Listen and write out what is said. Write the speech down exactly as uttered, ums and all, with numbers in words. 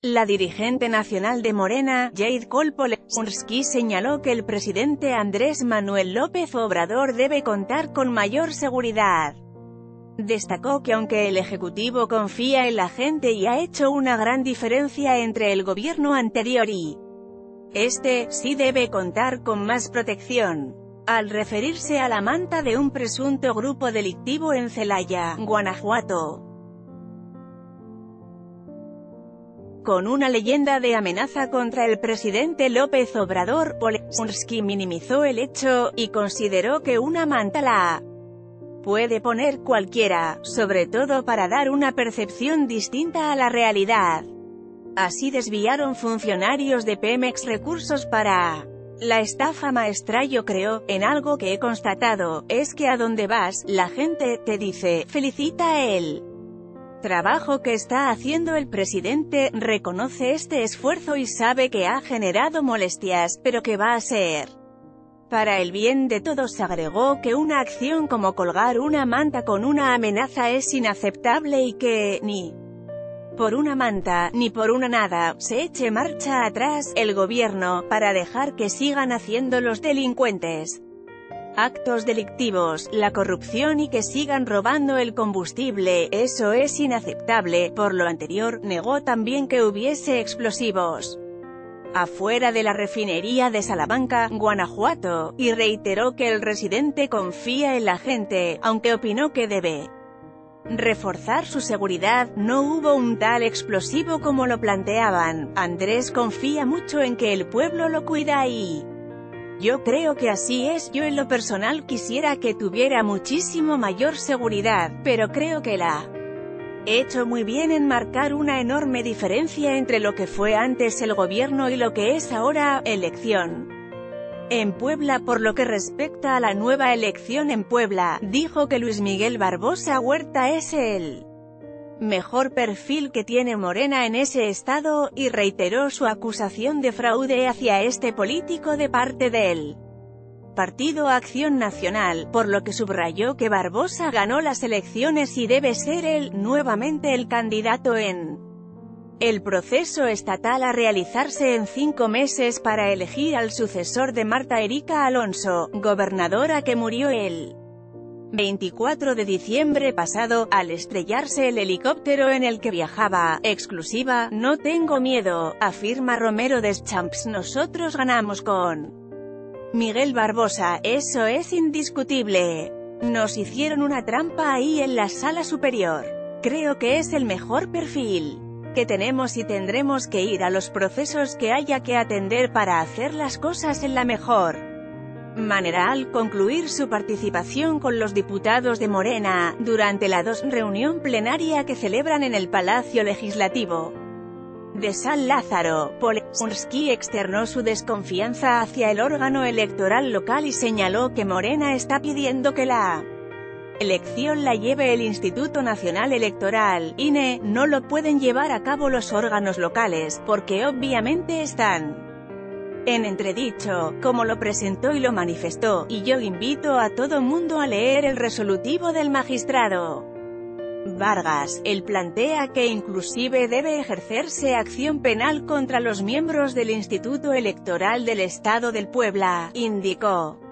La dirigente nacional de Morena, Jade Kolpolensky, señaló que el presidente Andrés Manuel López Obrador debe contar con mayor seguridad. Destacó que aunque el Ejecutivo confía en la gente y ha hecho una gran diferencia entre el gobierno anterior y este, sí debe contar con más protección. Al referirse a la manta de un presunto grupo delictivo en Celaya, Guanajuato, con una leyenda de amenaza contra el presidente López Obrador, Polensky minimizó el hecho, y consideró que una manta la puede poner cualquiera, sobre todo para dar una percepción distinta a la realidad. Así desviaron funcionarios de Pemex recursos para la estafa maestra. Yo creo, en algo que he constatado, es que a donde vas, la gente te dice, felicita a él. Trabajo que está haciendo el presidente, reconoce este esfuerzo y sabe que ha generado molestias, pero que va a ser para el bien de todos. Agregó que una acción como colgar una manta con una amenaza es inaceptable y que, ni por una manta, ni por una nada, se eche marcha atrás, el gobierno, para dejar que sigan haciendo los delincuentes actos delictivos, la corrupción y que sigan robando el combustible. Eso es inaceptable. Por lo anterior, negó también que hubiese explosivos afuera de la refinería de Salamanca, Guanajuato, y reiteró que el residente confía en la gente, aunque opinó que debe reforzar su seguridad. No hubo un tal explosivo como lo planteaban. Andrés confía mucho en que el pueblo lo cuida y yo creo que así es. Yo en lo personal quisiera que tuviera muchísimo mayor seguridad, pero creo que la ha hecho muy bien en marcar una enorme diferencia entre lo que fue antes el gobierno y lo que es ahora, elección en Puebla. Por lo que respecta a la nueva elección en Puebla, dijo que Luis Miguel Barbosa Huerta es el mejor perfil que tiene Morena en ese estado, y reiteró su acusación de fraude hacia este político de parte del Partido Acción Nacional, por lo que subrayó que Barbosa ganó las elecciones y debe ser él, nuevamente el candidato en el proceso estatal a realizarse en cinco meses para elegir al sucesor de Marta Erika Alonso, gobernadora que murió el veinticuatro de diciembre pasado, al estrellarse el helicóptero en el que viajaba. Exclusiva, no tengo miedo, afirma Romero Deschamps. Nosotros ganamos con Miguel Barbosa, eso es indiscutible. Nos hicieron una trampa ahí en la sala superior. Creo que es el mejor perfil que tenemos y tendremos que ir a los procesos que haya que atender para hacer las cosas en la mejor manera. Al concluir su participación con los diputados de Morena, durante la dos reunión plenaria que celebran en el Palacio Legislativo de San Lázaro, Polensky externó su desconfianza hacia el órgano electoral local y señaló que Morena está pidiendo que la elección la lleve el Instituto Nacional Electoral, I N E, no lo pueden llevar a cabo los órganos locales, porque obviamente están en entredicho, como lo presentó y lo manifestó, y yo invito a todo mundo a leer el resolutivo del magistrado Vargas. Él plantea que inclusive debe ejercerse acción penal contra los miembros del Instituto Electoral del Estado del Puebla, indicó.